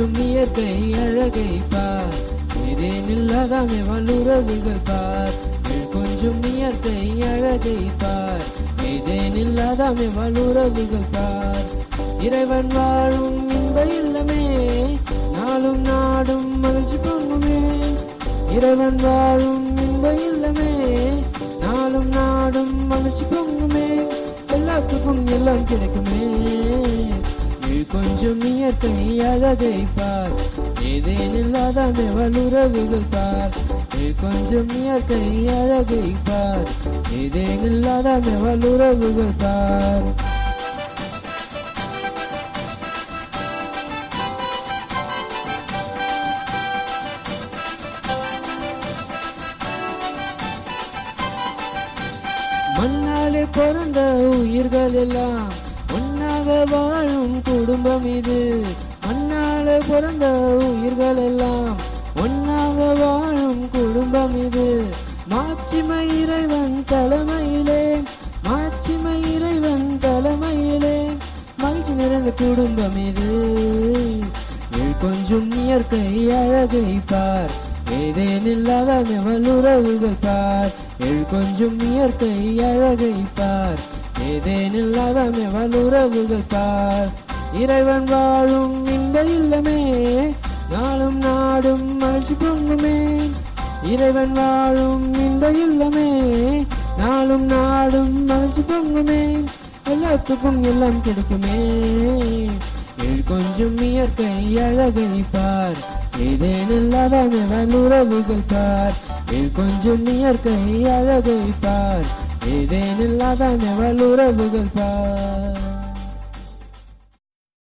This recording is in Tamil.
கொஞ்சம் இயற்கை அழகை பார், ஏதேனில்லாதாமே வல்லுறவுகள் பார். கொஞ்சம் இயற்கை அழகை பார், ஏதேனில்லாதாமே வல்லுறவுகள் பார். இறைவன் வாழும் இன்ப இல்லமே, நாளும் நாடும் மகிழ்ச்சி பொங்குமே. இறைவன் வாழும் இன்ப இல்லமே, நாளும் நாடும் மகிழ்ச்சி பொங்குமே. எல்லாத்துக்கும் எல்லாம் கிடைக்குமே. கொஞ்சம் இயற்கை அழகை பார், ஏதேனில்லாதாமே வல்லுறவுகள் பார். கொஞ்சம் இயற்கை அழகை பார், ஏதேனில்லாதாமே வல்லுறவுகள் பார். மண்ணாலே பிறந்த உயிர்கள் எல்லாம் ஒன்னாக வாழும் குடும்பம் இது. மண்ணாலே பிறந்த உயிர்கள் எல்லாம் ஒன்னாக வாழும் குடும்பம் இது. மாட்சிமை இறைவன் தலைமையிலே, மாட்சிமை இறைவன் தலைமையிலே மகிழ்ச்சி நிறைந்த குடும்பம் இது. கொஞ்சம் இயற்கை அழகை பார், ஏதேனில்லாதாமே வல்லுறவுகள் பார். கொஞ்சம் இயற்கை அழகை பார், ஏதேனில்லாதாமே வல்லுறவுகள் பார். இறைவன் வாழும் இன்ப இல்லமே, நாளும் நாடும் மகிழ்ச்சி பொங்குமே. இறைவன் வாழும் இன்ப இல்லமே, நாளும் நாடும் மகிழ்ச்சி பொங்குமே. எல்லாத்துக்கும் எல்லாம் கிடைக்குமே. கொஞ்சம் இயற்கை அழகை பார், ஏதேனில்லாதாமே வல்லுறவுகள் பார். கொஞ்சம் இயற்கை அழகை பார், ஏதேனில்லாதாமே வல்லுறவுகள் பார்.